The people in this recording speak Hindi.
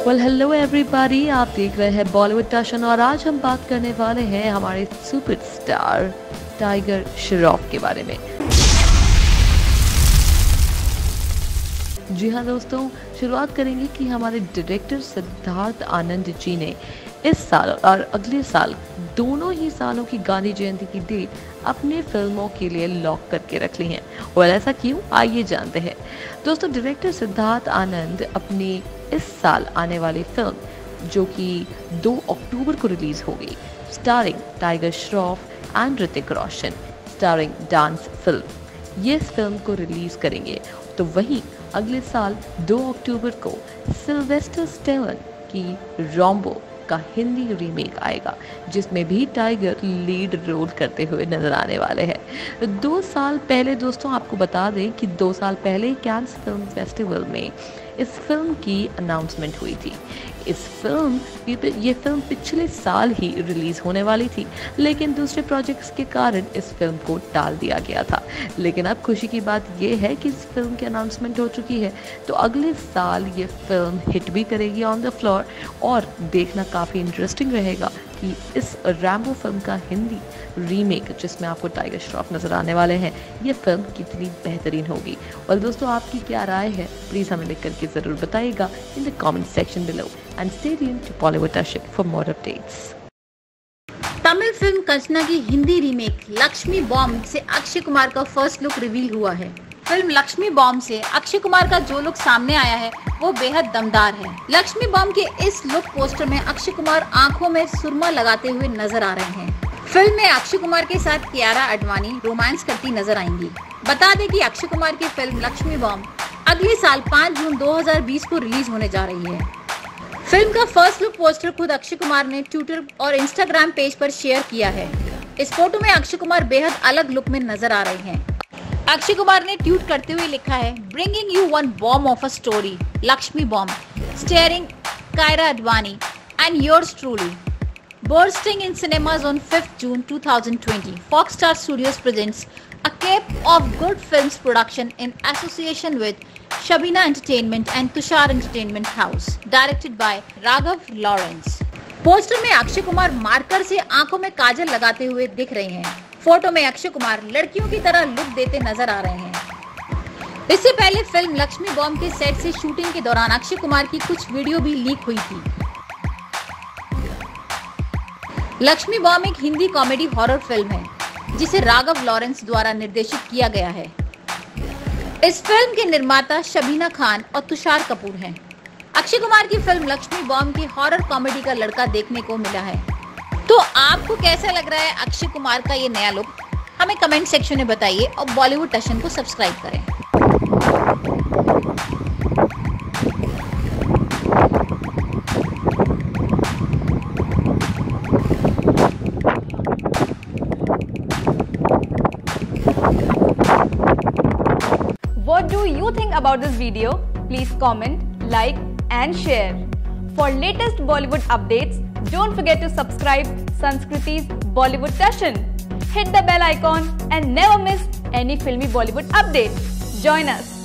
वेल हेलो एवरीबॉडी, आप देख रहे हैं बॉलीवुड टशन और आज हम बात करने वाले हैं हमारे सुपरस्टार टाइगर श्रॉफ के बारे में। जी हाँ दोस्तों, शुरुआत करेंगे कि हमारे डायरेक्टर सिद्धार्थ आनंद जी ने इस साल और अगले साल दोनों ही सालों की गांधी जयंती की डेट अपने फिल्मों के लिए लॉक करके रख ली हैं। और ऐसा क्यों, आइए जानते हैं। दोस्तों, डायरेक्टर सिद्धार्थ आनंद अपनी इस साल आने वाली फिल्म जो कि 2 अक्टूबर को रिलीज होगी, starring Tiger Shroff and Hrithik Roshan, starring dance film, ये इस फिल्म को रिलीज करेंगे। तो वहीं अगले साल 2 अक्टूबर को सिल्वेस्टर स्टेलोन की रॉम्बो का हिंदी रीमेक आएगा, जिसमें भी टाइगर लीड रोल करते हुए नजर आने वाले हैं। 2 साल पहले दोस्तों आपको बता दें कि 2 साल पहले कैन्स फिल्म फेस्टिवल में इस फिल्म की अनाउंसमेंट हुई थी। ये फिल्म पिछले साल ही रिलीज होने वाली थी, लेकिन दूसरे प्रोजेक्ट्स के कारण इस फिल्म को टाल दिया गया था। लेकिन अब खुशी की बात ये है कि इस फिल्म की अनाउंसमेंट हो चुकी है, तो अगले साल ये फिल्म हिट भी करेगी ऑन द फ्लोर। और देखना काफ़ी इंटरेस्टिंग रहेगा कि इस रैम्बो फिल्म का हिंदी रीमेक, जिसमें आपको टाइगर श्रॉफ नजर आने वाले हैं, ये फिल्म कितनी बेहतरीन होगी। और दोस्तों, आपकी क्या राय है, प्लीज़ हमें लिख करके ज़रूर बताइएगा in the comment section below and stay tuned to Bollywood Tashan for more updates. Tamil film Kanchana की हिंदी रीमेक लक्ष्मी बॉम्ब से अक्षय कुमार का फर्स्ट लुक रिवील हुआ है। फिल्म लक्ष्मी बॉम्ब से अक्षय कुमार का जो लुक सामने आया है वो बेहद दमदार है। लक्ष्मी बॉम्ब के इस लुक पोस्टर में अक्षय कुमार आंखों में सुरमा लगाते हुए नजर आ रहे हैं। फिल्म में अक्षय कुमार के साथ कियारा आडवाणी रोमांस करती नजर आएंगी। बता दें कि अक्षय कुमार की फिल्म लक्ष्मी बॉम्ब अगले साल 5 जून 2020 को रिलीज होने जा रही है। फिल्म का फर्स्ट लुक पोस्टर खुद अक्षय कुमार ने ट्विटर और इंस्टाग्राम पेज पर शेयर किया है। इस फोटो में अक्षय कुमार बेहद अलग लुक में नजर आ रहे हैं। अक्षय कुमार ने ट्वीट करते हुए लिखा है, bringing you one bomb of a story, Laxmi bomb, starring Kiara Advani and yours truly, bursting in cinemas on 5th June 2020. Foxstar Studios presents a Cape of Good Films production in association with Shabina Entertainment and Tushar Entertainment House, directed by Raghav Lawrence. Poster में अक्षय कुमार मार्कर से आंखों में काजल लगाते हुए दिख रहे हैं। फोटो में अक्षय कुमार लड़कियों की तरह लुक देते नजर आ रहे हैं। इससे पहले फिल्म लक्ष्मी बॉम्ब के सेट से शूटिंग के दौरान अक्षय कुमार की कुछ वीडियो भी लीक हुई थी। लक्ष्मी बॉम्ब एक हिंदी कॉमेडी हॉरर फिल्म है, जिसे राघव लॉरेंस द्वारा निर्देशित किया गया है। इस फिल्म के निर्माता शबीना खान और तुषार कपूर हैं। अक्षय कुमार की फिल्म लक्ष्मी बॉम्ब की हॉरर कॉमेडी का लड़का देखने को मिला है। तो आपको कैसा लग रहा है अक्षय कुमार का ये नया लुक? हमें कमेंट सेक्शन में बताइए और बॉलीवुड टशन को सब्सक्राइब करें। What do you think about this video? Please comment, like and share. For latest Bollywood updates, don't forget to subscribe Sanskriti's Bollywood Tashan. Hit the bell icon and never miss any filmy Bollywood update. Join us.